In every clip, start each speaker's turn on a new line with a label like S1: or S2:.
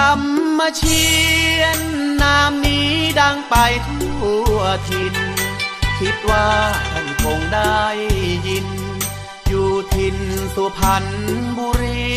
S1: รมเชียนนามนี้ดังไปทั่วถิ่นคิดว่าท่านคงได้ยินอยู่ถิ่นสุพรรณบุรี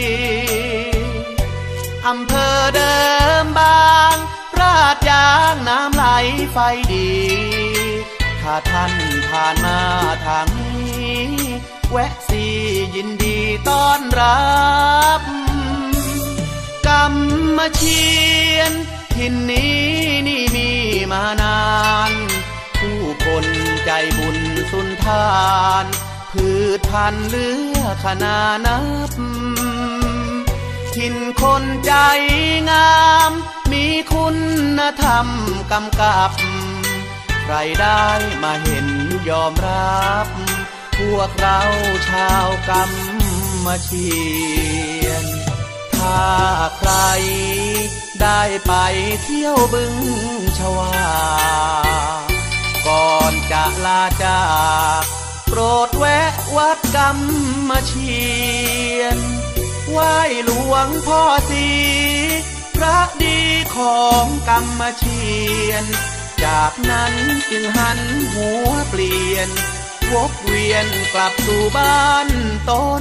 S1: อำเภอเดิมบางราดยางน้ำไหลไฟดีถ้าท่านผ่านมาทางนี้แวะสิยินดีต้อนรับกรรมเชียนถิ่นนี้นี่มีมานานผู้คนใจบุญสุนทานพืชพันธุ์เหลือขนานับถิ่นคนใจงามมีคุณธรรมกำกับใครได้มาเห็นยอมรับพวกเราชาวกรรมเชียนถ้าใครได้ไปเที่ยวบึงชวาก่อนจะลาจากโปรดแวะวัดกรรมเชียนไหว้หลวงพ่อศรีพระดีของกรรมเชียนจากนั้นจึงหันหัวเปลี่ยนวกเวียนกลับสู่บ้านตน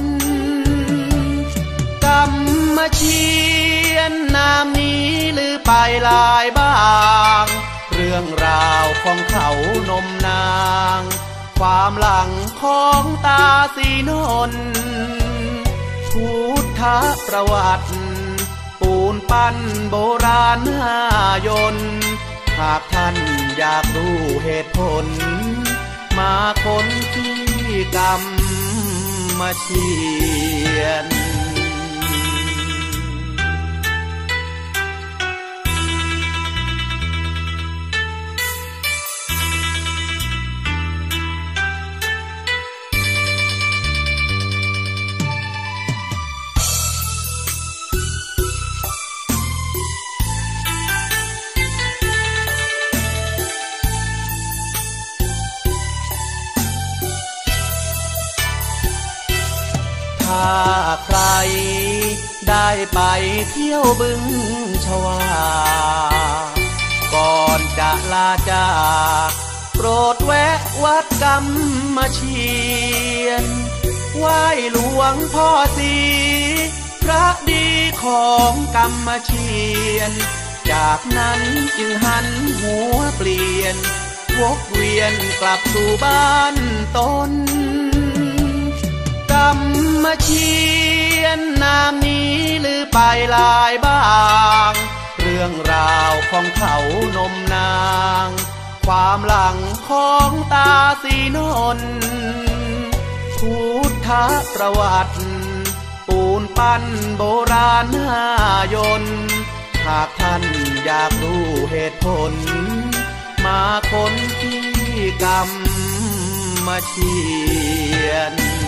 S1: กรรมเชียนนามนี้ลือไปหลายบ้างเรื่องราวของเขานมนางความหลังของตาสีนนพุทธประวัติปูนปั้นโบราณยนต์หากท่านอยากรู้เหตุผลมาค้นที่กรรมเชียนถ้าใครได้ไปเที่ยวบึงชวาก่อนจะลาจากโปรดแวะวัดกรรมเชียนไหว้หลวงพ่อศรีพระดีของกรรมเชียนจากนั้นจึงหันหัวเปลี่ยนวกเวียนกลับสู่บ้านตนกรรมเชียนนามนี้ลือไปหลายบ้างเรื่องราวของเขานมนางความหลังของตาสีนนพุทธประวัติปูนปั้นโบราณยนต์หากท่านอยากรู้เหตุผลมาค้นที่กรรมเชียน